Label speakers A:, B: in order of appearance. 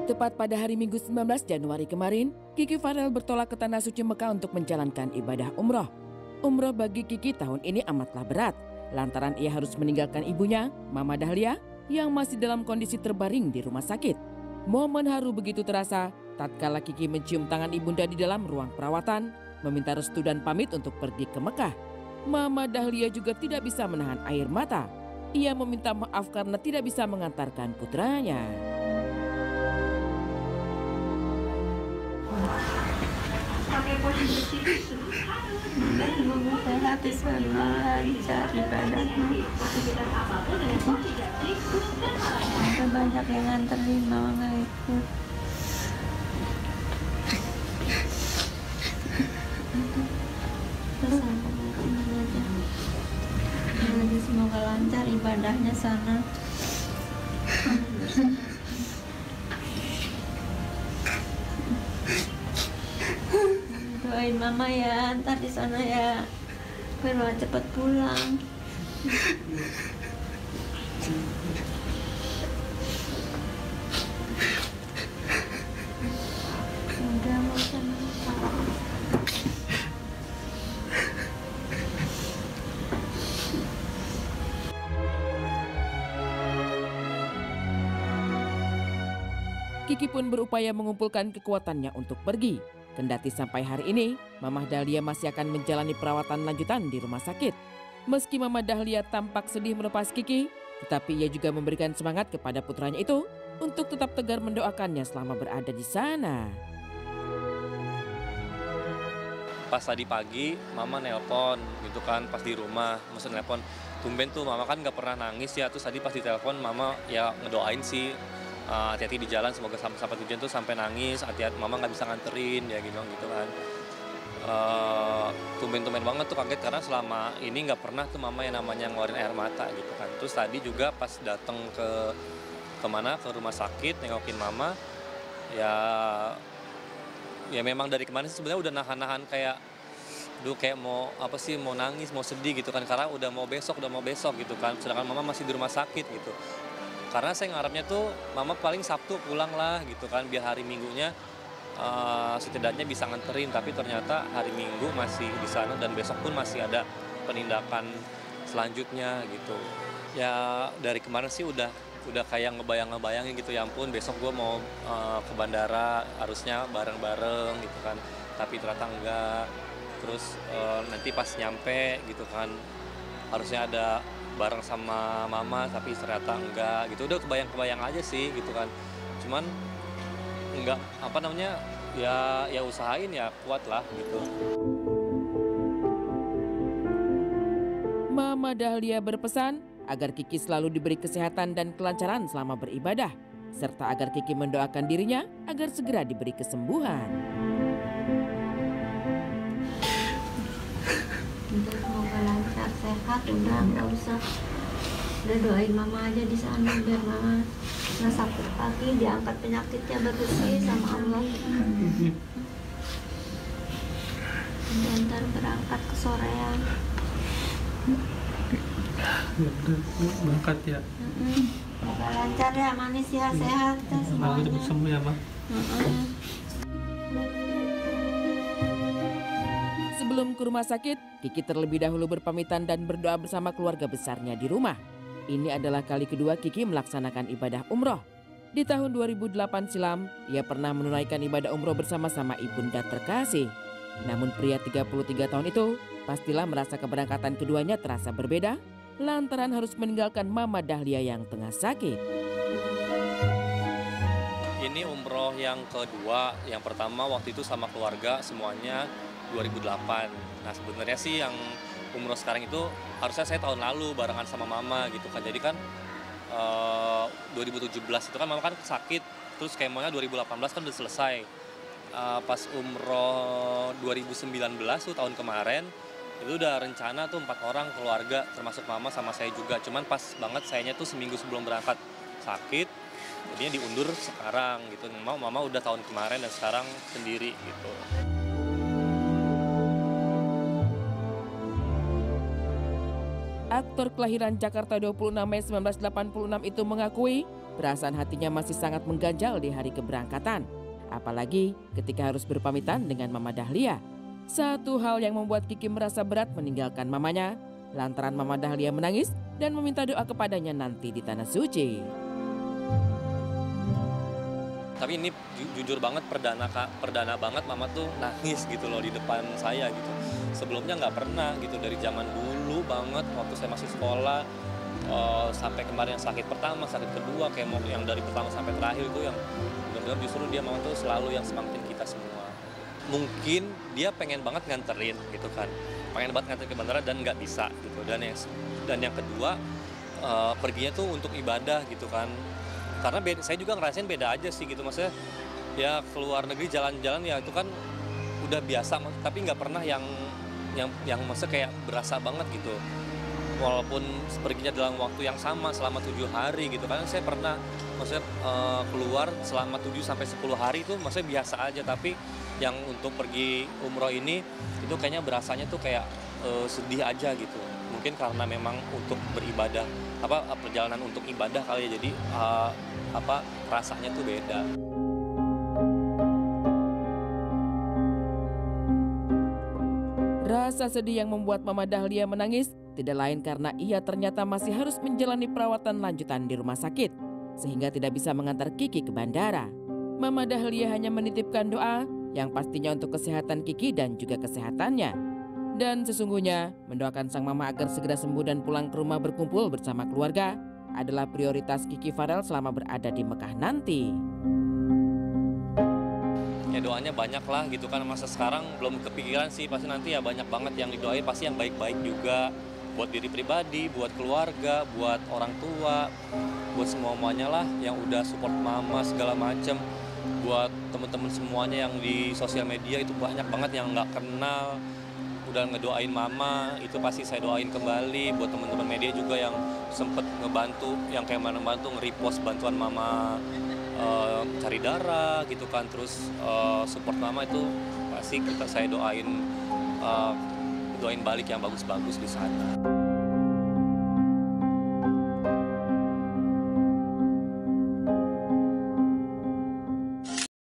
A: Tepat pada hari Minggu 19 Januari kemarin, Kiki Farel bertolak ke Tanah Suci Mekah untuk menjalankan ibadah umroh. Umroh bagi Kiki tahun ini amatlah berat, lantaran ia harus meninggalkan ibunya, Mama Dahlia, yang masih dalam kondisi terbaring di rumah sakit. Momen haru begitu terasa tatkala Kiki mencium tangan ibunda di dalam ruang perawatan, meminta restu dan pamit untuk pergi ke Mekah. Mama Dahlia juga tidak bisa menahan air mata. Ia meminta maaf karena tidak bisa mengantarkan putranya.
B: Semoga hati selalu lancar ibadahnya. Ada banyak yang nganterin, mama nggak ikut. Terus aja. Semoga lancar ibadahnya sana. Doain mama ya, ntar di sana ya, biar cepat pulang. Udah mau sama papa.
A: Kiki pun berupaya mengumpulkan kekuatannya untuk pergi. Kendati sampai hari ini, Mama Dahlia masih akan menjalani perawatan lanjutan di rumah sakit. Meski Mama Dahlia tampak sedih melepas Kiki, tetapi ia juga memberikan semangat kepada putranya itu untuk tetap tegar mendoakannya selama berada di sana.
C: Pas tadi pagi, Mama nelpon gitu kan, pas di rumah, maksud nelpon. Tumben tuh, Mama kan gak pernah nangis ya, terus tadi pas ditelepon, Mama ya ngedoain sih. Hati-hati di jalan, semoga sampai tujuan tuh sampai nangis, hati-hati Mama nggak bisa nganterin ya gitu kan. Tumben-tumben banget tuh kaget karena selama ini nggak pernah tuh Mama yang namanya ngeluarin air mata gitu kan. Terus tadi juga pas datang ke rumah sakit nengokin Mama, ya memang dari kemarin sebenarnya udah nahan-nahan kayak mau mau nangis, mau sedih gitu kan, karena udah mau besok gitu kan, sedangkan Mama masih di rumah sakit gitu. Karena saya ngarepnya tuh Mama paling Sabtu pulang lah gitu kan, biar hari Minggunya setidaknya bisa nganterin, tapi ternyata hari Minggu masih di sana dan besok pun masih ada penindakan selanjutnya gitu. Ya dari kemarin sih udah kayak ngebayangin gitu, ya ampun besok gue mau ke bandara harusnya bareng-bareng gitu kan, tapi ternyata enggak. Terus nanti pas nyampe gitu kan harusnya ada bareng sama Mama, tapi ternyata enggak gitu. Udah kebayang aja sih gitu kan, cuman enggak ya usahain ya kuat lah gitu.
A: Mama Dahlia berpesan agar Kiki selalu diberi kesehatan dan kelancaran selama beribadah, serta agar Kiki mendoakan dirinya agar segera diberi kesembuhan.
B: Semoga lancar, sehat, udah nggak usah. Udah doain Mama aja di sana biar Mama nggak sakit lagi, diangkat penyakitnya bersih sama Allah. Ntar berangkat ke sorean.
D: Berangkat ya.
B: Semoga lancar ya, manis ya, sehat ya semuanya.
D: Cepat sembuh ya, Ma.
A: Sebelum ke rumah sakit, Kiki terlebih dahulu berpamitan dan berdoa bersama keluarga besarnya di rumah. Ini adalah kali kedua Kiki melaksanakan ibadah umroh. Di tahun 2008 silam, ia pernah menunaikan ibadah umroh bersama-sama ibunda terkasih. Namun pria 33 tahun itu pastilah merasa keberangkatan keduanya terasa berbeda lantaran harus meninggalkan Mama Dahlia yang tengah sakit.
C: Ini umroh yang kedua, yang pertama waktu itu sama keluarga semuanya 2008. Nah sebenarnya sih yang umroh sekarang itu harusnya saya tahun lalu barengan sama Mama gitu kan. Jadi kan 2017 itu kan Mama kan sakit, terus kemonya 2018 kan udah selesai. Pas umroh 2019 tuh tahun kemarin itu udah rencana tuh 4 orang keluarga termasuk Mama sama saya juga. Cuman pas banget sayanya tuh seminggu sebelum berangkat sakit, jadinya diundur sekarang gitu. Mama udah tahun kemarin dan sekarang sendiri gitu.
A: Aktor kelahiran Jakarta 26 Mei 1986 itu mengakui perasaan hatinya masih sangat mengganjal di hari keberangkatan. Apalagi ketika harus berpamitan dengan Mama Dahlia. Satu hal yang membuat Kiki merasa berat meninggalkan mamanya, lantaran Mama Dahlia menangis dan meminta doa kepadanya nanti di Tanah Suci.
C: Tapi ini jujur banget perdana banget mama tuh nangis gitu loh di depan saya gitu. Sebelumnya nggak pernah gitu, dari zaman dulu banget waktu saya masih sekolah sampai kemarin yang sakit pertama, sakit kedua, kayak mau yang dari pertama sampai terakhir itu yang benar-benar justru dia mama tuh selalu yang semangatin kita semua. Mungkin dia pengen banget nganterin gitu kan, pengen banget nganterin ke bandara dan nggak bisa gitu. Dan yang kedua perginya tuh untuk ibadah gitu kan. Karena saya juga ngerasain beda aja sih gitu, maksudnya ya keluar negeri jalan-jalan ya itu kan udah biasa, tapi nggak pernah yang maksudnya kayak berasa banget gitu. Walaupun perginya dalam waktu yang sama selama 7 hari gitu kan, saya pernah maksudnya keluar selama 7 sampai 10 hari itu maksudnya biasa aja, tapi yang untuk pergi umroh ini itu kayaknya berasanya tuh kayak sedih aja gitu. Mungkin karena memang untuk beribadah perjalanan untuk ibadah kali ya, jadi rasanya tuh beda.
A: Rasa sedih yang membuat Mama Dahlia menangis tidak lain karena ia ternyata masih harus menjalani perawatan lanjutan di rumah sakit, sehingga tidak bisa mengantar Kiki ke bandara. Mama Dahlia hanya menitipkan doa yang pastinya untuk kesehatan Kiki dan juga kesehatannya. Dan sesungguhnya mendoakan sang mama agar segera sembuh dan pulang ke rumah berkumpul bersama keluarga adalah prioritas Kiki Farel selama berada di Mekah nanti.
C: Ya doanya banyak lah gitu kan, masa sekarang belum kepikiran sih, pasti nanti ya banyak banget yang didoain, pasti yang baik-baik juga. Buat diri pribadi, buat keluarga, buat orang tua, buat semuanya lah yang udah support mama segala macem. Buat temen-temen semuanya yang di sosial media itu banyak banget yang nggak kenal, udah ngedoain mama, itu pasti saya doain kembali. Buat teman-teman media juga yang sempet ngebantu, yang kayak mana bantu nge-repost bantuan mama cari darah gitu kan, terus support mama, itu pasti saya doain balik yang bagus-bagus di sana.